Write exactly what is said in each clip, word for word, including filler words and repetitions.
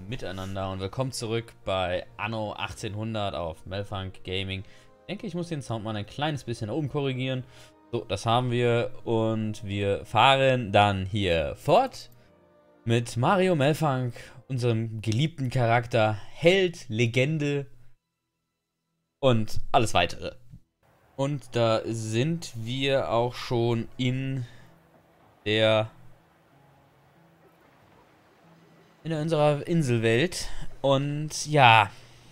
miteinander und willkommen zurück bei Anno achtzehnhundert auf Melfunk Gaming. Ich denke, ich muss den Sound mal ein kleines bisschen nach oben korrigieren. So, das haben wir und wir fahren dann hier fort mit Mario Melfunk, unserem geliebten Charakter, Held, Legende und alles weitere. Und da sind wir auch schon in der in unserer Inselwelt. Und ja.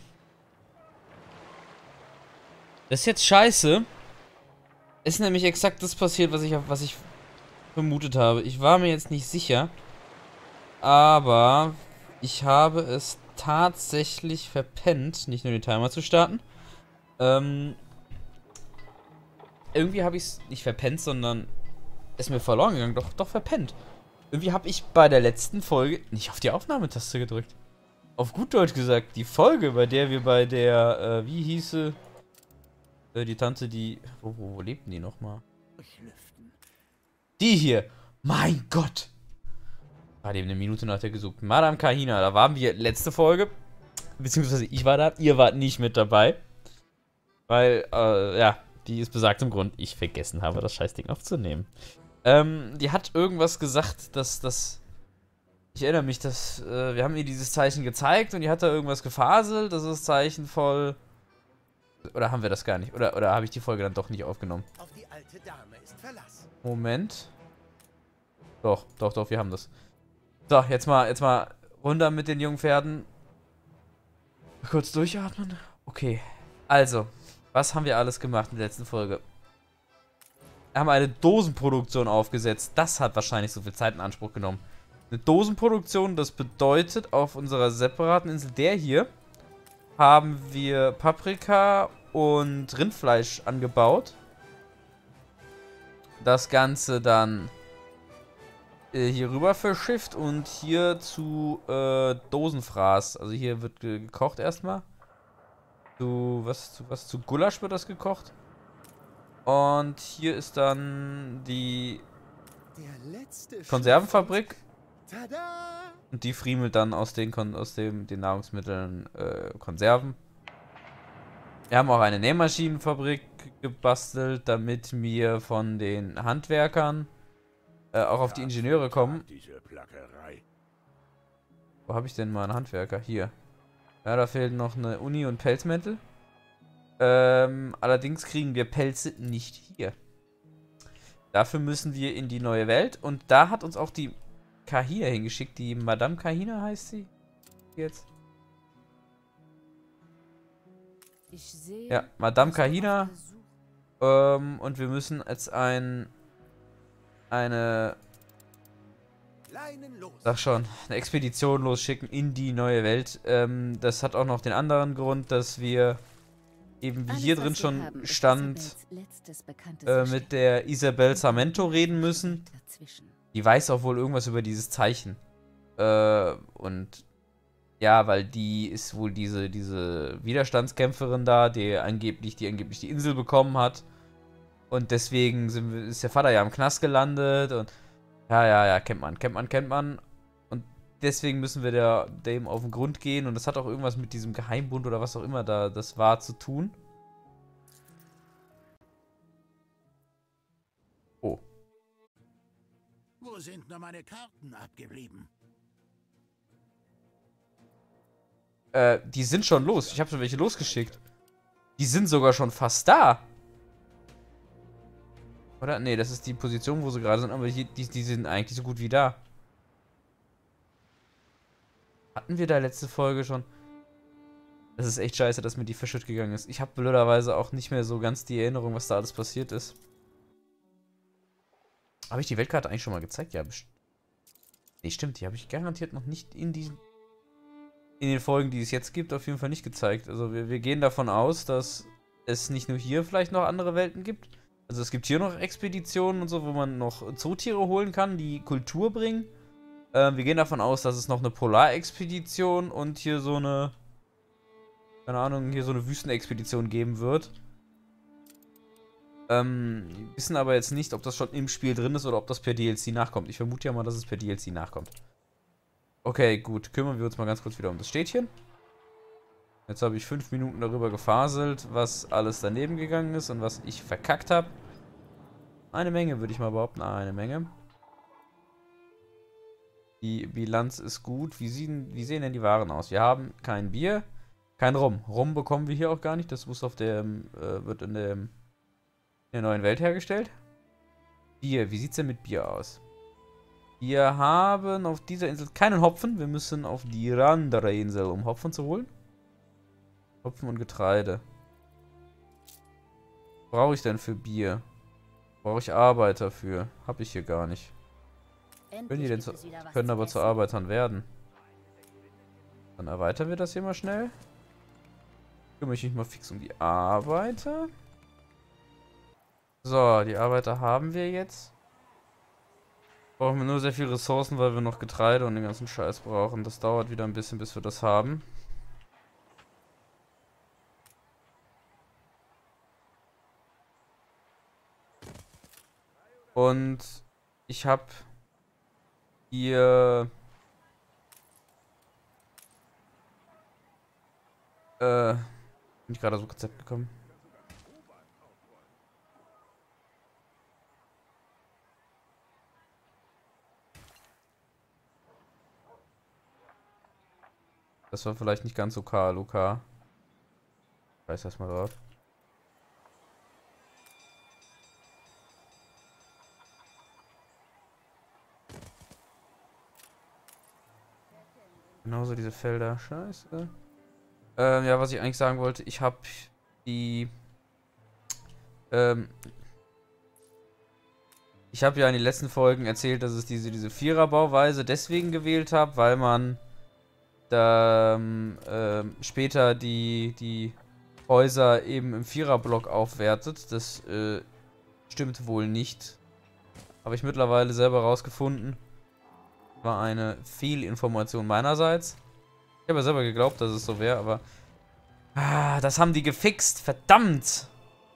Das ist jetzt scheiße. Ist nämlich exakt das passiert, was ich, was ich vermutet habe. Ich war mir jetzt nicht sicher. Aber ich habe es tatsächlich verpennt, nicht nur den Timer zu starten. Ähm, irgendwie habe ich es nicht verpennt, sondern ist mir verloren gegangen. Doch, doch verpennt. Irgendwie habe ich bei der letzten Folge nicht auf die Aufnahmetaste gedrückt. Auf gut Deutsch gesagt, die Folge, bei der wir bei der, äh, wie hieße, äh, die Tante, die, wo, wo, wo lebten die nochmal? Die hier, mein Gott. Gerade eben eine Minute nach der gesucht. Madame Kahina, da waren wir letzte Folge, beziehungsweise ich war da, ihr wart nicht mit dabei. Weil, äh, ja, die ist besagtem Grund, ich vergessen habe, das Scheißding aufzunehmen. Ähm, die hat irgendwas gesagt, dass das. Ich erinnere mich, dass. Äh, wir haben ihr dieses Zeichen gezeigt und die hat da irgendwas gefaselt. Das ist Zeichen voll. Oder haben wir das gar nicht? Oder, oder habe ich die Folge dann doch nicht aufgenommen? Auf die alte Dame ist Verlass. Moment. Doch, doch, doch, wir haben das. So, jetzt mal, jetzt mal runter mit den jungen Pferden. Kurz durchatmen. Okay. Also, was haben wir alles gemacht in der letzten Folge? Wir haben eine Dosenproduktion aufgesetzt. Das hat wahrscheinlich so viel Zeit in Anspruch genommen. Eine Dosenproduktion, das bedeutet, auf unserer separaten Insel, der hier, haben wir Paprika und Rindfleisch angebaut. Das Ganze dann äh, hier rüber verschifft und hier zu äh, Dosenfraß. Also hier wird ge gekocht erstmal. Zu was, zu was, zu Gulasch wird das gekocht. Und hier ist dann die Konservenfabrik. Tada! Und die friemelt dann aus den, Kon aus dem, den Nahrungsmitteln äh, Konserven. Wir haben auch eine Nähmaschinenfabrik gebastelt, damit wir von den Handwerkern äh, auch auf die Ingenieure kommen. Wo habe ich denn mal einen Handwerker? Hier. Ja, da fehlt noch eine Uni und Pelzmäntel. Ähm, allerdings kriegen wir Pelze nicht hier. Dafür müssen wir in die neue Welt. Und da hat uns auch die Kahina hingeschickt. Die Madame Kahina heißt sie. Jetzt. Ich sehe, Ja, Madame Kahina. Ähm, und wir müssen jetzt ein... Eine... Sag schon, eine Expedition losschicken in die neue Welt. Ähm, das hat auch noch den anderen Grund, dass wir... eben wie alles, hier drin schon haben, stand, äh, mit der Isabel Samento reden müssen. Dazwischen. Die weiß auch wohl irgendwas über dieses Zeichen. Äh, und ja, weil die ist wohl diese, diese Widerstandskämpferin da, die angeblich, die angeblich die Insel bekommen hat. Und deswegen sind wir, ist der Vater ja im Knast gelandet und ja, ja, ja, kennt man, kennt man, kennt man. Und deswegen müssen wir der, dem auf den Grund gehen. Und das hat auch irgendwas mit diesem Geheimbund oder was auch immer da das war zu tun. Oh. Wo sind nur meine Karten abgeblieben? Äh, die sind schon los. Ich habe schon welche losgeschickt. Die sind sogar schon fast da. Oder? Nee, das ist die Position, wo sie gerade sind. Aber hier, die, die sind eigentlich so gut wie da. Hatten wir da letzte Folge schon? Das ist echt scheiße, dass mir die verschütt gegangen ist. Ich habe blöderweise auch nicht mehr so ganz die Erinnerung, was da alles passiert ist. Habe ich die Weltkarte eigentlich schon mal gezeigt? Ja, bestimmt. Nee, stimmt. Die habe ich garantiert noch nicht in diesen... In den Folgen, die es jetzt gibt, auf jeden Fall nicht gezeigt. Also wir, wir gehen davon aus, dass es nicht nur hier vielleicht noch andere Welten gibt. Also es gibt hier noch Expeditionen und so, wo man noch Zootiere holen kann, die Kultur bringen. Wir gehen davon aus, dass es noch eine Polarexpedition und hier so eine, keine Ahnung, hier so eine Wüstenexpedition geben wird. Ähm, wir wissen aber jetzt nicht, ob das schon im Spiel drin ist oder ob das per D L C nachkommt. Ich vermute ja mal, dass es per D L C nachkommt. Okay, gut. Kümmern wir uns mal ganz kurz wieder um das Städtchen. Jetzt habe ich fünf Minuten darüber gefaselt, was alles daneben gegangen ist und was ich verkackt habe. Eine Menge, würde ich mal behaupten. Eine Menge. Die Bilanz ist gut. Wie sehen, wie sehen denn die Waren aus? Wir haben kein Bier, kein Rum. Rum bekommen wir hier auch gar nicht. Das muss auf dem, äh, wird in, dem, in der neuen Welt hergestellt. Bier, wie sieht es denn mit Bier aus? Wir haben auf dieser Insel keinen Hopfen. Wir müssen auf die andere Insel, um Hopfen zu holen. Hopfen und Getreide. Was brauche ich denn für Bier? Brauche ich Arbeiter für? Habe ich hier gar nicht. Können die denn zu, können aber zu Arbeitern werden. Dann erweitern wir das hier mal schnell. Kümmere ich mich mal fix um die Arbeiter. So, die Arbeiter haben wir jetzt. Brauchen wir nur sehr viele Ressourcen, weil wir noch Getreide und den ganzen Scheiß brauchen. Das dauert wieder ein bisschen, bis wir das haben. Und ich habe hier äh bin ich gerade so Rezept gekommen. Das war vielleicht nicht ganz so K, Luca. Ich weiß erstmal drauf. Genauso diese Felder. Scheiße. Ähm, ja, was ich eigentlich sagen wollte, ich habe die ähm, ich habe ja in den letzten Folgen erzählt, dass es diese, diese Vierer-Bauweise deswegen gewählt habe, weil man da ähm, ähm, später die, die Häuser eben im Vierer-Block aufwertet. Das äh, stimmt wohl nicht. Habe ich mittlerweile selber rausgefunden. War eine Fehlinformation meinerseits. Ich habe ja selber geglaubt, dass es so wäre, aber ah, das haben die gefixt. Verdammt!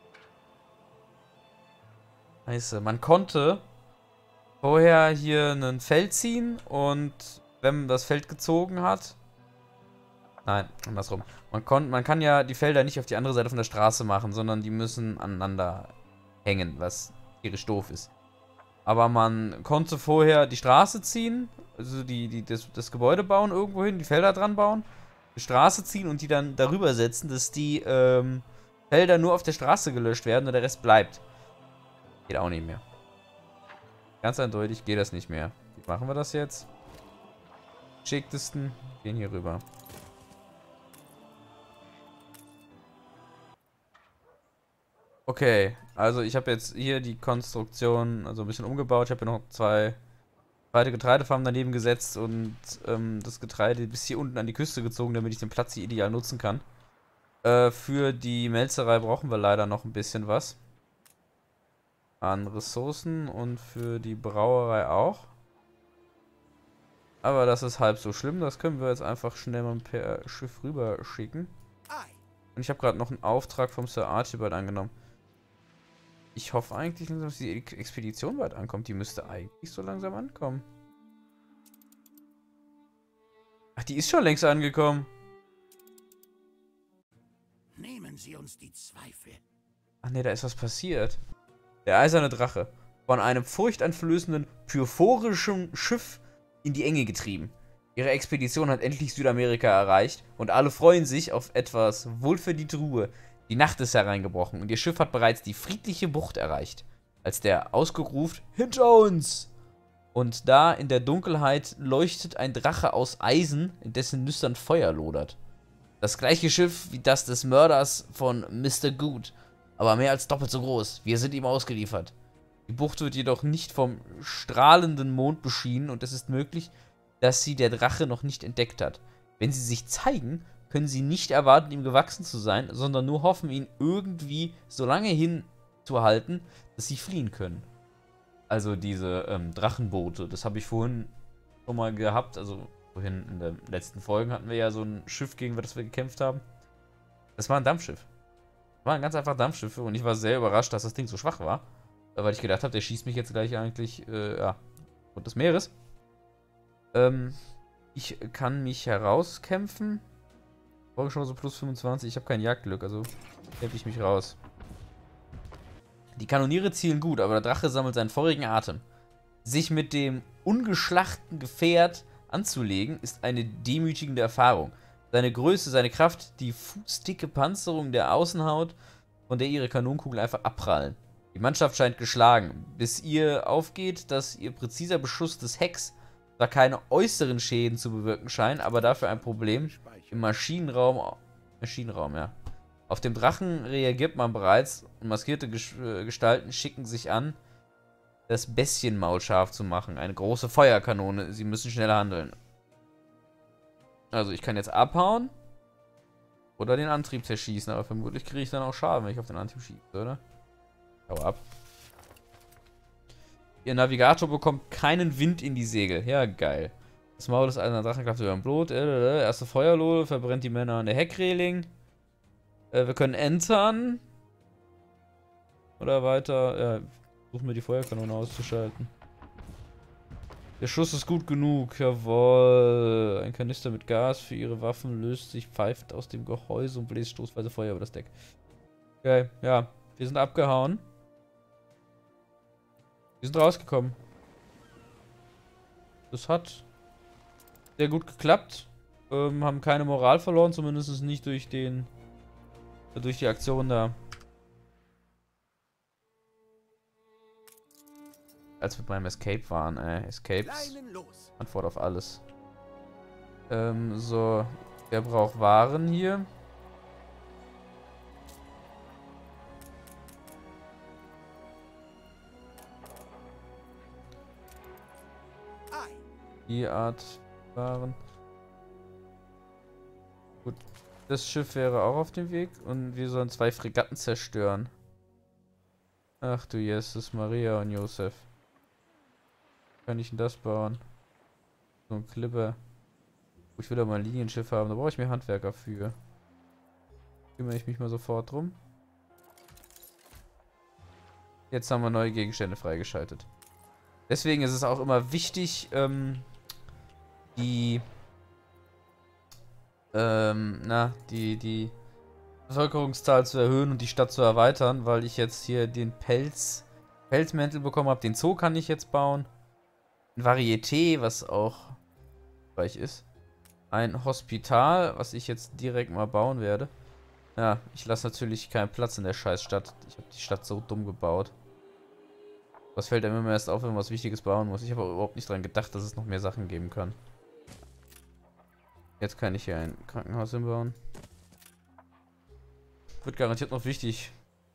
Scheiße, man konnte vorher hier ein Feld ziehen und wenn man das Feld gezogen hat... Nein, andersrum. Man, kon man kann ja die Felder nicht auf die andere Seite von der Straße machen, sondern die müssen aneinander hängen, was tierisch doof ist. Aber man konnte vorher die Straße ziehen, also die, die, das, das Gebäude bauen irgendwo hin, die Felder dran bauen, die Straße ziehen und die dann darüber setzen, dass die ähm, Felder nur auf der Straße gelöscht werden und der Rest bleibt. Geht auch nicht mehr. Ganz eindeutig geht das nicht mehr. Wie machen wir das jetzt? Geschicktesten gehen hier rüber. Okay, also ich habe jetzt hier die Konstruktion also ein bisschen umgebaut. Ich habe hier noch zwei zweite Getreidefarmen daneben gesetzt und ähm, das Getreide bis hier unten an die Küste gezogen, damit ich den Platz hier ideal nutzen kann. Äh, für die Melzerei brauchen wir leider noch ein bisschen was an Ressourcen und für die Brauerei auch. Aber das ist halb so schlimm. Das können wir jetzt einfach schnell mal per Schiff rüber schicken. Und ich habe gerade noch einen Auftrag vom Sir Archibald angenommen. Ich hoffe eigentlich, dass die Expedition bald ankommt. Die müsste eigentlich so langsam ankommen. Ach, die ist schon längst angekommen. Nehmen Sie uns die Zweifel. Ach ne, da ist was passiert. Der eiserne Drache. Von einem furchteinflößenden, pyrphorischen Schiff in die Enge getrieben. Ihre Expedition hat endlich Südamerika erreicht und alle freuen sich auf etwas wohlverdiente Ruhe. Die Nacht ist hereingebrochen und ihr Schiff hat bereits die friedliche Bucht erreicht, als der ausgerufen hinter uns! Und da in der Dunkelheit leuchtet ein Drache aus Eisen, in dessen Nüstern Feuer lodert. Das gleiche Schiff wie das des Mörders von Mister Good, aber mehr als doppelt so groß. Wir sind ihm ausgeliefert. Die Bucht wird jedoch nicht vom strahlenden Mond beschienen und es ist möglich, dass sie der Drache noch nicht entdeckt hat. Wenn sie sich zeigen, können sie nicht erwarten, ihm gewachsen zu sein, sondern nur hoffen, ihn irgendwie so lange hinzuhalten, dass sie fliehen können. Also diese ähm, Drachenboote, das habe ich vorhin schon mal gehabt, also vorhin in den letzten Folgen hatten wir ja so ein Schiff, gegen das wir gekämpft haben. Das war ein Dampfschiff. Das waren ganz einfach Dampfschiffe und ich war sehr überrascht, dass das Ding so schwach war. Weil ich gedacht habe, der schießt mich jetzt gleich eigentlich, äh, ja, und des Meeres. Ähm, Ich kann mich herauskämpfen. Folgechance plus fünfundzwanzig. Ich habe kein Jagdglück, also kämpfe ich mich raus. Die Kanoniere zielen gut, aber der Drache sammelt seinen feurigen Atem. Sich mit dem ungeschlachten Gefährt anzulegen, ist eine demütigende Erfahrung. Seine Größe, seine Kraft, die fußdicke Panzerung der Außenhaut, von der ihre Kanonenkugeln einfach abprallen. Die Mannschaft scheint geschlagen, bis ihr aufgeht, dass ihr präziser Beschuss des Hecks da keine äußeren Schäden zu bewirken scheint, aber dafür ein Problem im Maschinenraum. Maschinenraum, ja. Auf dem Drachen reagiert man bereits und maskierte Gestalten schicken sich an, das Bestienmaul scharf zu machen. Eine große Feuerkanone. Sie müssen schnell handeln. Also ich kann jetzt abhauen oder den Antrieb zerschießen, aber vermutlich kriege ich dann auch Schaden, wenn ich auf den Antrieb schieße, oder? Hau ab. Ihr Navigator bekommt keinen Wind in die Segel. Ja, geil. Das Maul des einer Drachenkraft über dem Blut. Äh, erste Feuerlode verbrennt die Männer an der Heckreling. Äh, wir können entern. Oder weiter. Ja, versuchen wir die Feuerkanone auszuschalten. Der Schuss ist gut genug. Jawohl. Ein Kanister mit Gas für ihre Waffen löst sich, pfeift aus dem Gehäuse und bläst stoßweise Feuer über das Deck. Okay, ja. Wir sind abgehauen. Wir sind rausgekommen. Das hat sehr gut geklappt. Ähm, haben keine Moral verloren, zumindest nicht durch den durch die Aktion da. Als wir beim Escape waren, äh, Escapes. Antwort auf alles. Ähm, so. Wer braucht Waren hier? Die Art Waren. Gut. Das Schiff wäre auch auf dem Weg und wir sollen zwei Fregatten zerstören. Ach du Jesus, Maria und Josef. Kann ich denn das bauen? So ein Clipper. Ich will aber ein Linienschiff haben, da brauche ich mir Handwerker für. Kümmere ich mich mal sofort drum. Jetzt haben wir neue Gegenstände freigeschaltet. Deswegen ist es auch immer wichtig, ähm, die, ähm, na, die, die Bevölkerungszahl zu erhöhen und die Stadt zu erweitern, weil ich jetzt hier den Pelz, Pelzmäntel bekommen habe. Den Zoo kann ich jetzt bauen. Ein Varieté, was auch gleich ist. Ein Hospital, was ich jetzt direkt mal bauen werde. Ja, ich lasse natürlich keinen Platz in der Scheißstadt. Ich habe die Stadt so dumm gebaut. Das fällt einem immer erst auf, wenn man was Wichtiges bauen muss. Ich habe aber überhaupt nicht daran gedacht, dass es noch mehr Sachen geben kann. Jetzt kann ich hier ein Krankenhaus hinbauen. Wird garantiert noch wichtig.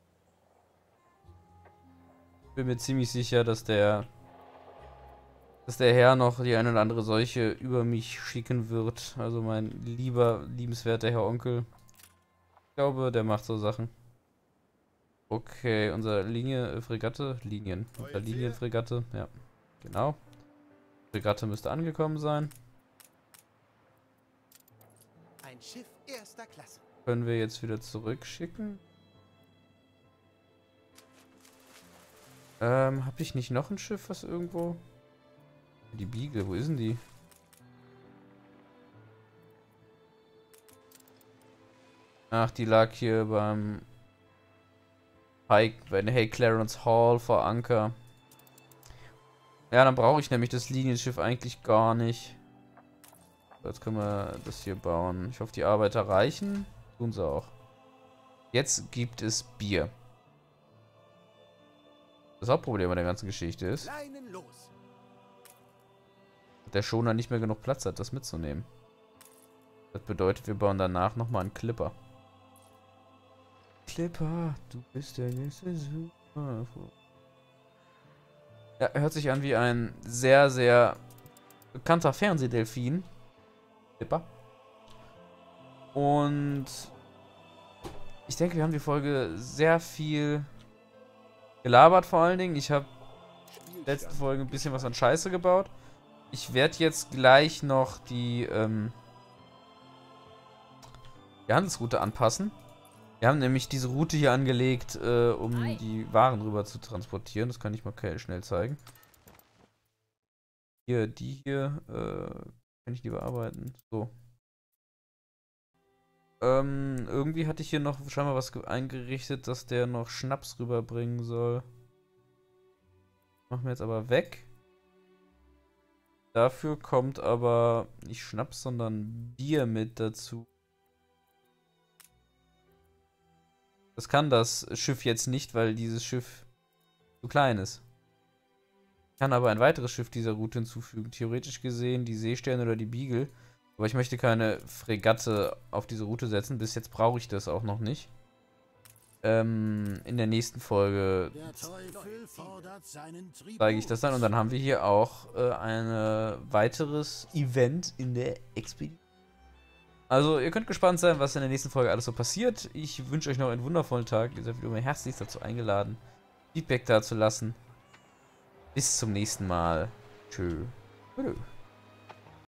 Bin mir ziemlich sicher, dass der dass der Herr noch die eine oder andere Seuche über mich schicken wird. Also mein lieber, liebenswerter Herr Onkel. Ich glaube, der macht so Sachen. Okay, unsere Linie, äh, Fregatte, Linien. Unsere Linienfregatte, ja, genau. Fregatte müsste angekommen sein. Ein Schiff erster Klasse. Können wir jetzt wieder zurückschicken? Ähm, habe ich nicht noch ein Schiff, was irgendwo... Die Beagle, wo ist denn die? Ach, die lag hier beim... Pike, bei der Hey Clarence Hall vor Anker. Ja, dann brauche ich nämlich das Linienschiff eigentlich gar nicht. Jetzt können wir das hier bauen. Ich hoffe, die Arbeiter reichen. Tun sie auch. Jetzt gibt es Bier. Das Hauptproblem bei der ganzen Geschichte ist, dass der Schoner nicht mehr genug Platz hat, das mitzunehmen. Das bedeutet, wir bauen danach nochmal einen Clipper. Clipper, du bist der nächste Super. Ja, hört sich an wie ein sehr, sehr bekannter Fernsehdelfin. Clipper. Und ich denke, wir haben die Folge sehr viel gelabert vor allen Dingen. Ich habe in der letzten Folge ein bisschen was an Scheiße gebaut. Ich werde jetzt gleich noch die, ähm, die Handelsroute anpassen. Wir haben nämlich diese Route hier angelegt, äh, um die Waren rüber zu transportieren. Das kann ich mal schnell zeigen. Hier, die hier, äh, Kann ich die bearbeiten? So. Ähm, irgendwie hatte ich hier noch scheinbar was eingerichtet, dass der noch Schnaps rüberbringen soll. Machen wir jetzt aber weg. Dafür kommt aber nicht Schnaps, sondern Bier mit dazu. Das kann das Schiff jetzt nicht, weil dieses Schiff zu klein ist. Ich kann aber ein weiteres Schiff dieser Route hinzufügen. Theoretisch gesehen die Seesterne oder die Beagle. Aber ich möchte keine Fregatte auf diese Route setzen. Bis jetzt brauche ich das auch noch nicht. Ähm, in der nächsten Folge zeige ich das dann. Und dann haben wir hier auch äh, ein weiteres Event in der Expedition. Also ihr könnt gespannt sein, was in der nächsten Folge alles so passiert. Ich wünsche euch noch einen wundervollen Tag. Ihr seid wieder herzlich dazu eingeladen, Feedback da zu lassen. Bis zum nächsten Mal. Tschö. Tschö.